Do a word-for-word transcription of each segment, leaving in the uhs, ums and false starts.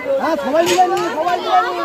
হ্যাঁ সবাই মিলে নিন, সবাই মিলে নিন।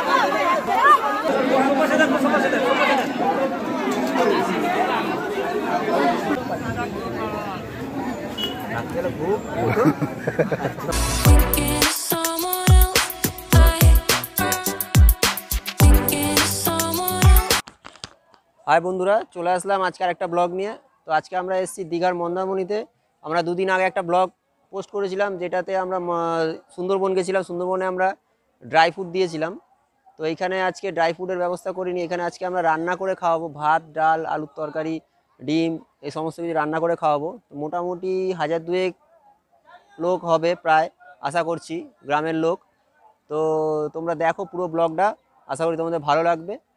হাই বন্ধুরা, চলে আসলাম আজকে আর একটা ব্লগ নিয়ে। তো আজকে আমরা এসেছি দীঘার মন্দারমণিতে। আমরা দুদিন আগে একটা ব্লগ পোস্ট করেছিলাম, যেটাতে আমরা সুন্দরবন গেছিলাম। সুন্দরবনে আমরা ড্রাই ফ্রুট দিয়েছিলাম। তো এইখানে আজকে ড্রাই ফ্রুটের ব্যবস্থা করিনি, এখানে আজকে আমরা রান্না করে খাওয়াবো। ভাত, ডাল, আলুর তরকারি, ডিম, এই সমস্ত কিছু রান্না করে খাওয়াবো। মোটামুটি হাজার দুয়েক লোক হবে প্রায়, আশা করছি, গ্রামের লোক। তো তোমরা দেখো পুরো ব্লগটা, আশা করি তোমাদের ভালো লাগবে।